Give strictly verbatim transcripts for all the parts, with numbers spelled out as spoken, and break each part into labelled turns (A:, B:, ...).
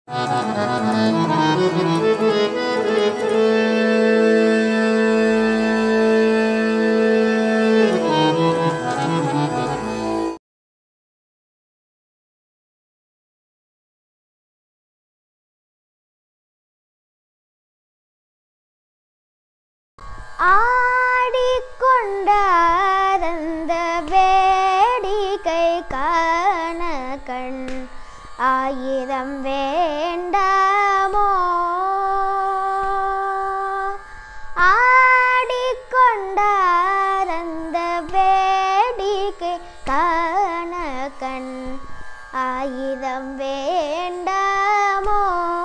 A: ஆடிக்கொண்டாரந்த வேடிக்கை காண கண் ஆயிரம் வேண்டாமோ ஆடிக்கொண்டாரந்த வேடிக்கை காண கண் ஆயிரம் வேண்டாமோ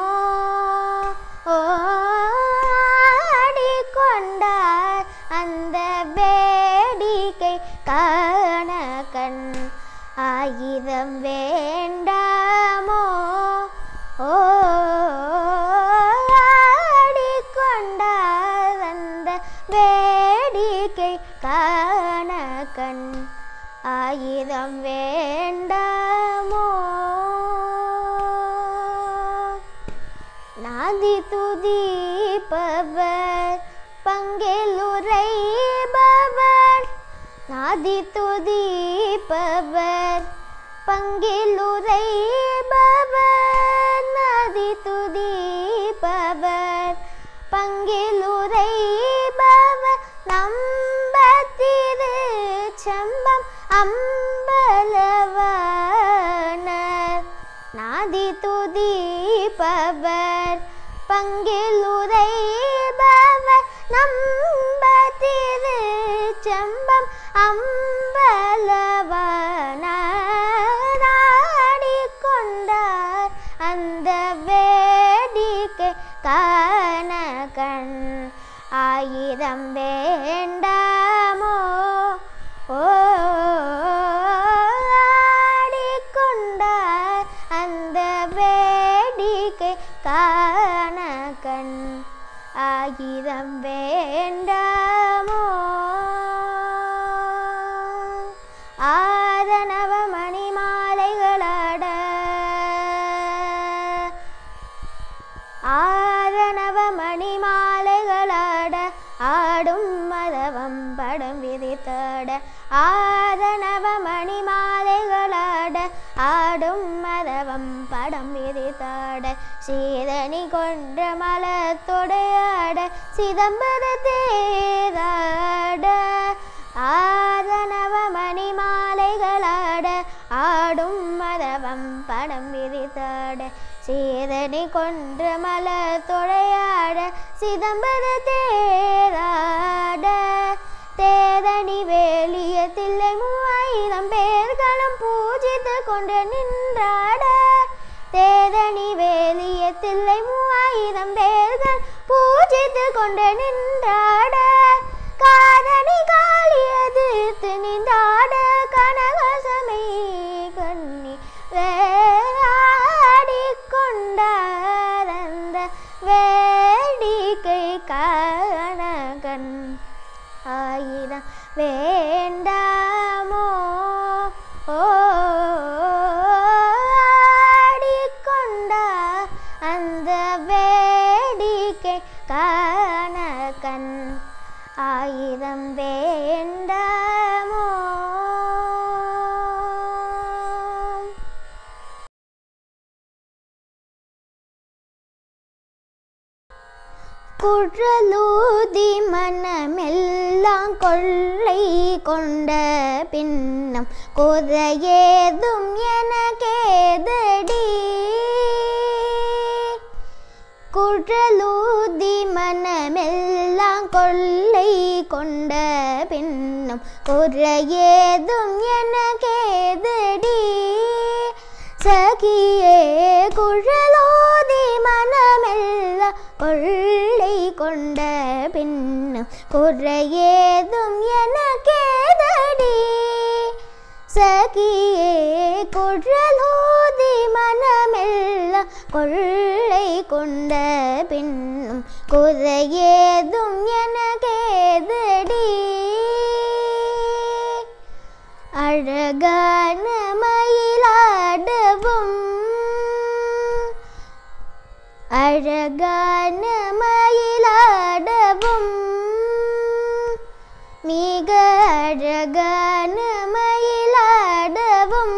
A: ஆடிக்கொண்டார் அந்த வேடிக்கை காண கண் ஆயிரம் வேண்டாமோ ஆடிக்கொண்டார் அந்த வேடிக்கை காண கண் ஆயிரம் வேண்டாமோ நாதி துதிப்பவர் பங்கிலுரைபவர் நாதி துதிப்பவர் பங்கிலுரைபவர் நாதி துதிப்பவர் பங்கிலுரைபவர் நம்பத்திரு செம்பம் அம்பலவனர் நாதி துதிப்பவர் பங்கிலுரைபவர் நம்பத்திரு செம்பம் அம்பலவனர் ஆடிக்கொண்டார் அந்த வேடிக்கை காண கண் ஆயிரம் வேண்டாமோ ஆடிக்கொண்டார் அந்த வேடிக்கை காண கண் ஆயிரம் வேண்டாமோ ஆதனவ மணிமாலைகளாட ஆதனவ மணிமாலைகளாட ஆடும் மதவம் படம் விதித்தாட ஆதனவ மணிமாலைகளாட ஆடும் மதவம் படம் விதித்தாட சீதனி கொன்ற மலத்தொடையாட சிதம்பர தேராட ஆதனவ மணிமாலைகளாட ஆடும் மதவம் படம் விதித்தாட சீதனி கொன்ற மலத்தொடையாட சிதம்பர தேராட தேதனி வேலிய தில்லை மூவாயிரம் பேர்களும் பூஜித்து கொண்டு நின்றாட தேதனி வேலிய தில்லை மூவாயிரம் பேர்கள் பூஜித்து கொண்டு நின்றாட காதணி காளியது நின்றாட கனகசமை கண்ணி ஆடிக்கொண்டார் அந்த வேடிக்கை காண கண் ஆயிரம் வேண்டாமோ ஆடிக்கொண்டார் அந்த வேடிக்கை காண கண் ஆயிரம் வேண்டாமோ குழலூதி மனமெல்லாம் கொள்ளை கொண்ட பின்னம் குறையேதும் எனக்கேதடி குழலூதி மனமெல்லாம் கொள்ளை கொண்ட பின்னம் குறையேதும் எனக்கேதடி சகியே குழலோதி மனமெல்லாம் கொள்ளை கொண்ட பின்னும் குறையேதும் எனக்கேதடி சகியே குழலோதி மனமெல்லாம் கொள்ளை கொண்ட பின்னும் குறையேதும் எனக்கேதடி அழகான மயிலாடவும் அழகான மயிலாடவும் மிக அழகான மயிலாடவும்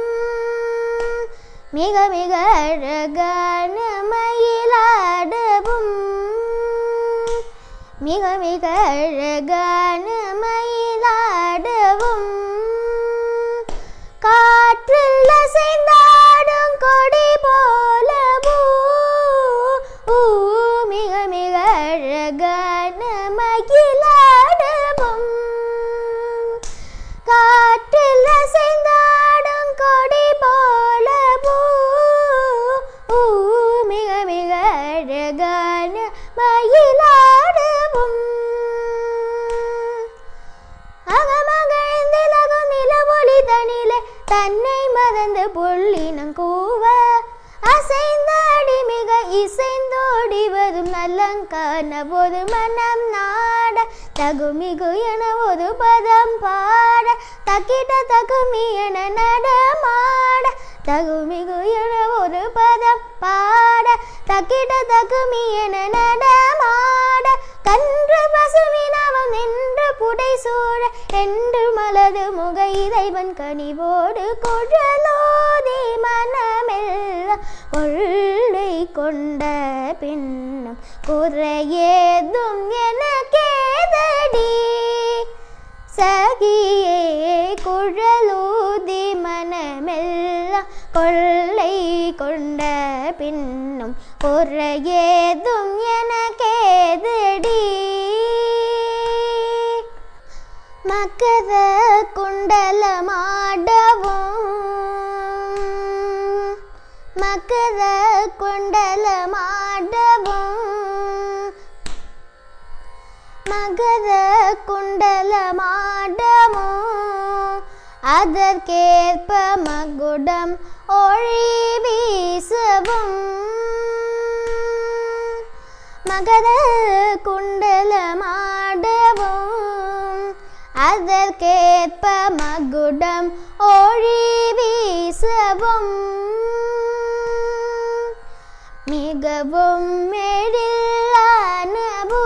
A: மிக மிக அழகான மயிலாடவும் மிக மிக அழகான மயிலாடவும் காற்றில் அசைந்தாடும் கொடி போலவோ மிக மிக அழகான மயிலாடவும் காற்றில் அசைந்தாடும் கொடி போலவோ மிக மிக அழகான மயிலாடவும் அகமகிழ்ந்திலகும் நிலவொளி தனிலே தன்னை மறந்து புள்ளினங்கூவ அசைந்தாடி மிக இசைந்தோடி வரும் நலங்கான ஒரு மனம் நாட தகுமிகு என ஒரு பதம் பாட தக்கிட்ட தகுமி என நடமாட தகுமிகு என ஒரு பதம் பாட தக்கிட்ட தகுமி என நடமாட கன்று பசுவினவம் நின்று புடை சூழ என்று மலது முக இறைவன் கனிவோடு குழலோதி மனமெல்லாம் கொள்ளை கொண்ட பின்னம் குறையேதும் எனக்கேதடி சகியே குழலூதி மனமெல்லாம் கொள்ளை கொண்ட பின்னும் குறையேதும் எனக்கேதடி மக்கத குண்டலமாடவும் மக்கத குண்டலமாடவும் மகத குண்டலமாடவும் அதற்கேற்ப மகுடம் ஒளி வீசவும் மகத குண்டலமாடவும் அதற்கேற்ப மகுடம் ஒளி வீசவும் மிகவும் எழிலானவோ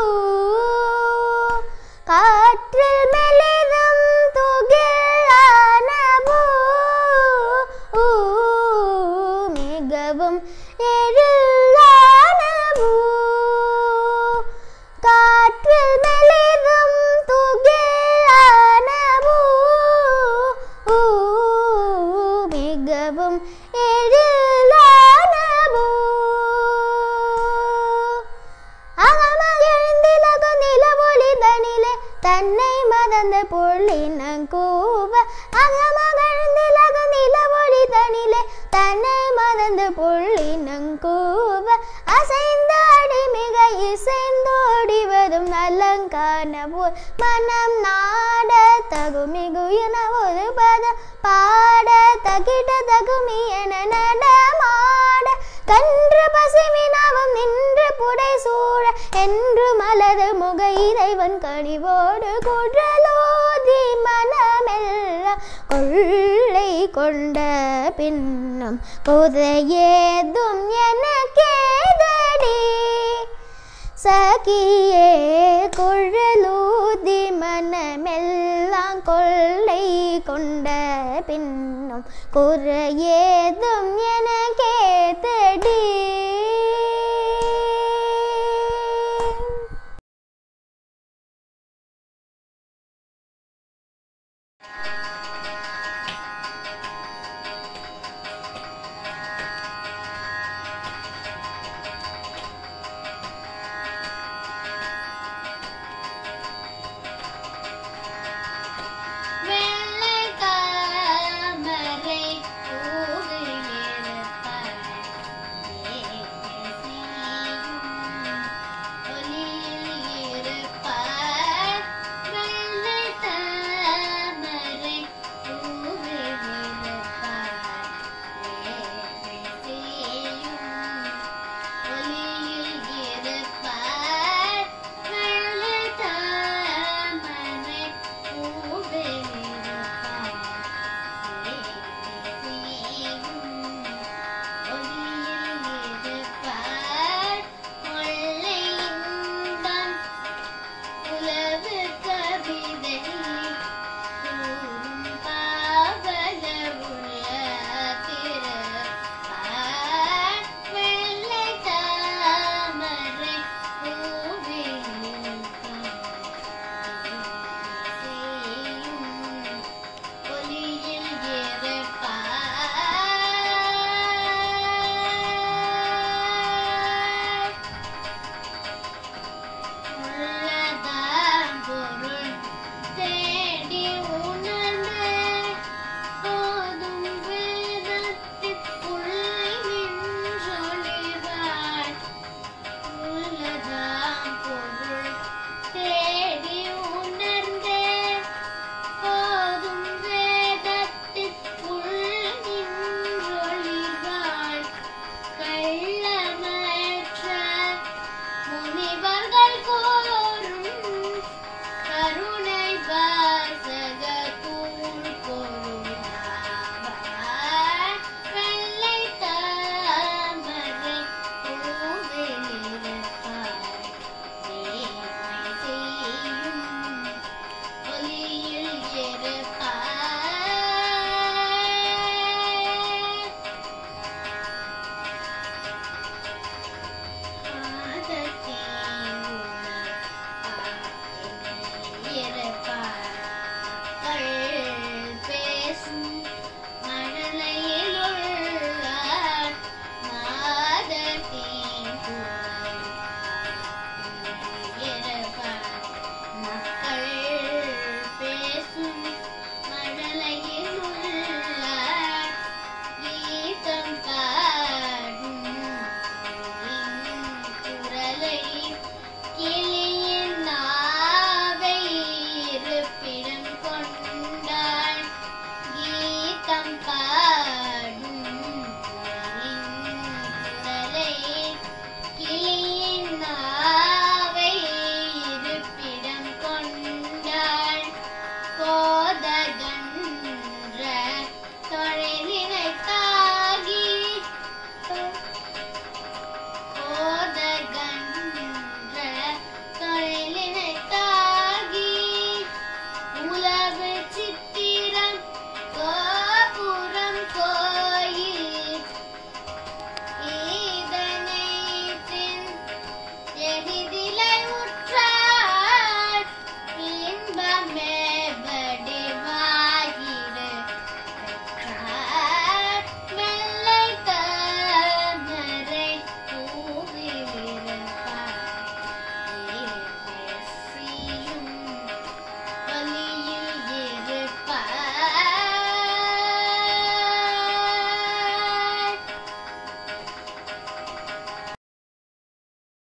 A: காற்றில் மெலிதும் துகிலானவோ மிகவும் எழிலானவோ காற்றில் மெலிதும் துகிலானவோ மிகவும் எழிலானவோ அகமகிழ்ந்திலகும் நிலவொளி தனிலே தன்னை மறந்த புள்ளினங்கூவ அகமகிழ்ந்திலகும் நிலவொளி தனிலே தன்னை மறந்த புள்ளினங்கூவ அசைந்தாடி மிக இசைந்தோடி வரும் நலங்கான போல் மனம் நாட தகுமிகு என ஒரு பதம் பாட தகிட தகுமி என நடமாட கன்று பசுவினவம் நின்று புடை சூழ என்று மலர் முக இறைவன் கனிவோடு குழலோதி மனமெல்லாம் கொள்ளை கொண்ட பின்னம் குறையேதும் எனக்கேதடி சகியே குழலூதி மனமெல்லாம் கொள்ளை கொண்ட பின்னம் குறையேதும் எனக்கே